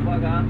Uwaga.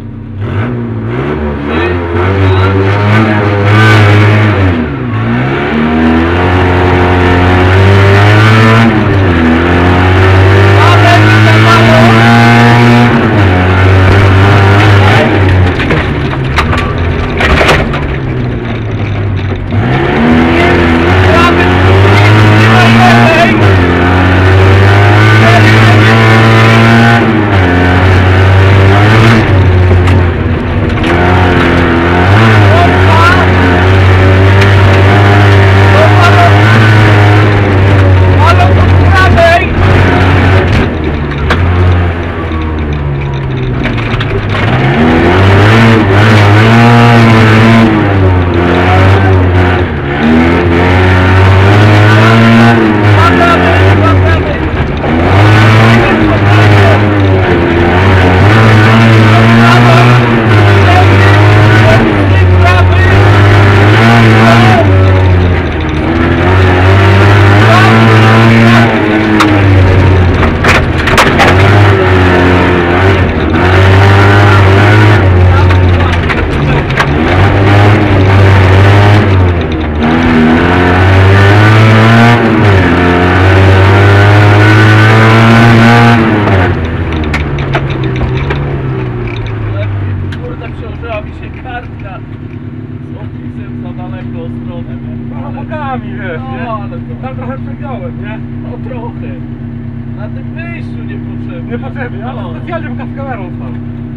Przełożyła mi się kartka z opisem za daleką stronę. No bokami, wiesz, no, nie? ale to... Tam trochę przegiąłem, nie? No trochę. Na tym wyjściu niepotrzebnie. Niepotrzebnie, ale specjalnie w kaskamerą stał.